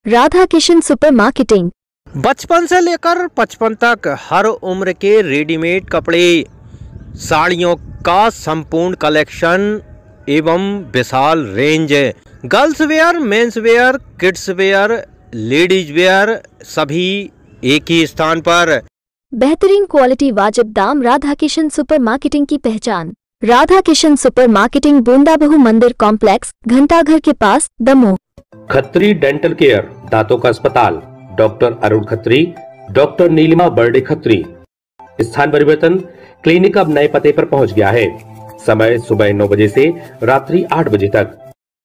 Radha Kishan super marketing. बचपन से लेकर 55 तक हर उम्र के रेडीमेड कपड़े, साड़ियों का संपूर्ण कलेक्शन एवं विशाल range, girls wear, mens wear, kids wear, ladies wear, सभी एक ही स्थान पर। बेहतरीन क्वालिटी, वाजिब दाम। राधा किशन सुपर मार्केटिंग की पहचान। राधा किशन सुपर मार्केटिंग, बूंदाबहू मंदिर कॉम्प्लेक्स, घंटाघर के पास, दमोह। खत्री डेंटल केयर, दांतों का अस्पताल, डॉक्टर अरुण खत्री, डॉक्टर नीलिमा बर्डे खत्री। स्थान परिवर्तन, क्लिनिक अब नए पते पर पहुंच गया है। समय सुबह 9 बजे से रात्रि 8 बजे तक।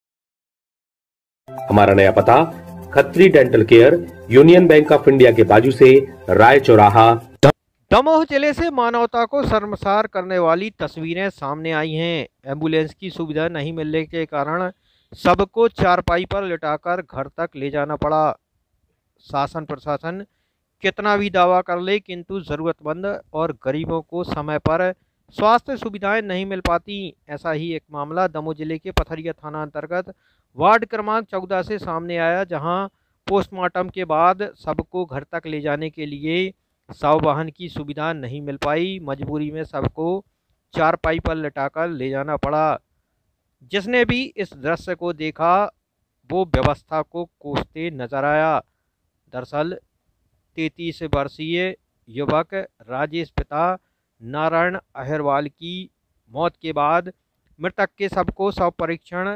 हमारा नया पता, Khatri dental care, union bank of India के बाजू से, राय चौराहा। दमोह जिले से मानवता को शर्मसार करने वाली तस्वीरें सामने आई हैं। एम्बुलेंस की सुविधा नहीं मिलने के कारण सबको चारपाई पर लिटाकर घर तक ले जाना पड़ा। शासन प्रशासन कितना भी दावा कर ले, किंतु ज़रूरतमंद और गरीबों को समय पर स्वास्थ्य सुविधाएं नहीं मिल पाती। ऐसा ही एक मामला दमोह जिले के पथरिया थाना अंतर्गत वार्ड क्रमांक 14 से सामने आया, जहां पोस्टमार्टम के बाद सबको घर तक ले जाने के लिए शव वाहन की सुविधा नहीं मिल पाई। मजबूरी में सबको चारपाई पर लिटाकर ले जाना पड़ा। जिसने भी इस दृश्य को देखा वो व्यवस्था को कोसते नजर आया। दरअसल 33 वर्षीय युवक राजेश पिता नारायण अहिरवाल की मौत के बाद मृतक के शव को शव परीक्षण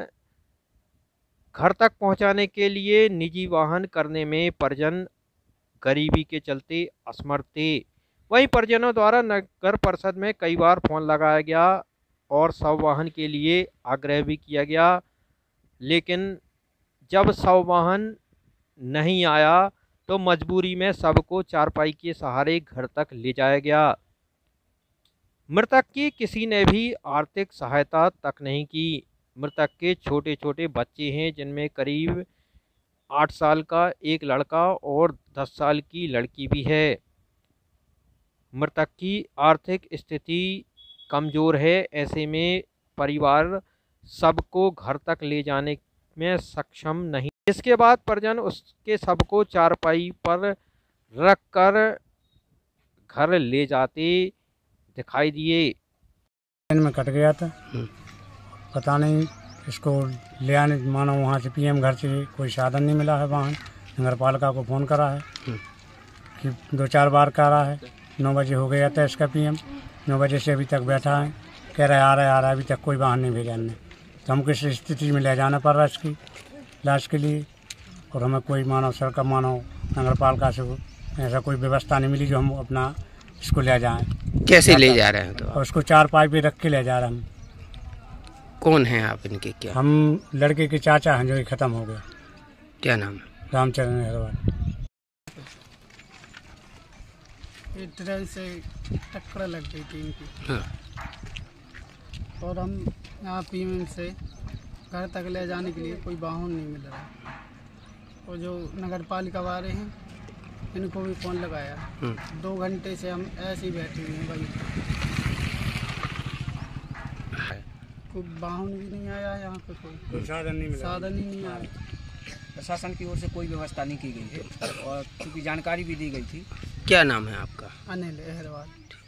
घर तक पहुंचाने के लिए निजी वाहन करने में परिजन गरीबी के चलते असमर्थ थे। वहीं परिजनों द्वारा नगर परिषद में कई बार फोन लगाया गया और शव वाहन के लिए आग्रह भी किया गया, लेकिन जब शव वाहन नहीं आया तो मजबूरी में सबको चारपाई के सहारे घर तक ले जाया गया। मृतक की किसी ने भी आर्थिक सहायता तक नहीं की। मृतक के छोटे छोटे बच्चे हैं, जिनमें करीब 8 साल का एक लड़का और 10 साल की लड़की भी है। मृतक की आर्थिक स्थिति कमज़ोर है। ऐसे में परिवार सबको घर तक ले जाने में सक्षम नहीं। इसके बाद परिजन उसके शव को चारपाई पर रखकर घर ले जाते दिखाई दिए। में कट गया था, पता नहीं इसको ले आने, मानो वहाँ से पीएम घर से कोई साधन नहीं मिला है। वाहन नगर पालिका को फ़ोन करा है कि 2-4 बार करा है। 9 बजे हो गया था इसका पीएम, 9 बजे से अभी तक बैठा है, कह रहा है आ रहा है, अभी तक कोई वाहन नहीं भेजा हमने। तो हमको इस स्थिति में ले जाना पड़ रहा है इसकी इलाज के लिए, और हमें कोई मानव सरकार, मानव नगर पालिका से ऐसा कोई व्यवस्था नहीं मिली जो हम अपना इसको ले जाएं। कैसे ले जा रहे हैं? तो और उसको चारपाई पे रख के ले जा रहे हैं हम। कौन हैं आप इनके? क्या हम लड़के के चाचा हैं जो खत्म हो गया। क्या नाम है? रामचरण अहिरवाल। ट्रेन से टक्कर लग गई थी इनकी। हाँ। और हम यहाँ पीएम से घर तक ले जाने के लिए कोई वाहन नहीं मिल रहा। और जो नगर पालिका वाले हैं इनको भी फ़ोन लगाया, 2 घंटे से हम ऐसे ही बैठे हुए हैं भाई। कोई वाहन भी नहीं आया यहाँ पे, कोई साधन ही नहीं आया। प्रशासन की ओर से कोई व्यवस्था नहीं की गई थी और क्योंकि जानकारी भी दी गई थी। क्या नाम है आपका? अनिल अहिरवाल।